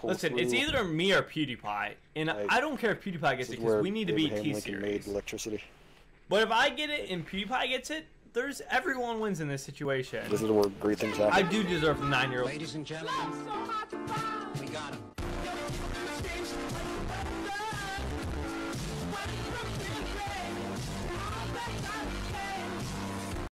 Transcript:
Listen, it's either me or PewDiePie, and I don't care if PewDiePie gets it because we need to beat T-Series. But if I get it and PewDiePie gets it, everyone wins in this situation. This is where great things happen. I do deserve the 9-year-old. Ladies and gentlemen.